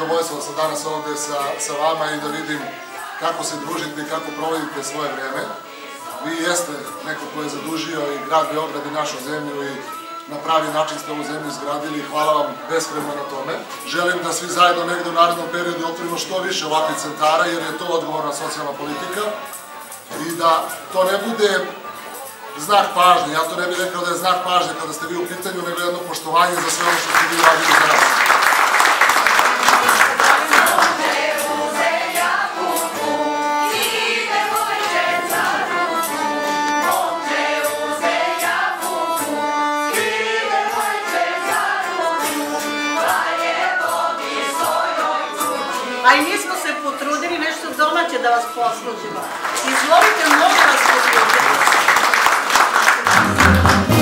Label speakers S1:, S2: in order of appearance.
S1: zadovoljstvo da sam danas ovde sa vama i da vidim kako se družite i kako provodite svoje vreme. Vi jeste neko ko je zadužio i grad Beograd i našu zemlju i na pravi način ste ovu zemlju izgradili i hvala vam beskrajno na tome. Želim da svi zajedno negde u narednom periodu otvorimo što više ovakvih centara jer je to odgovorna socijalna politika i da to ne bude znak pažnje. Ja to ne bih rekao da je znak pažnje kada ste vi u pitanju, nego jedno poštovanje za sve ono što ste vi radili za nas.
S2: A i mi smo se potrudili nešto domaće da vas poslužimo. Izvolite, molim vas, potrudite.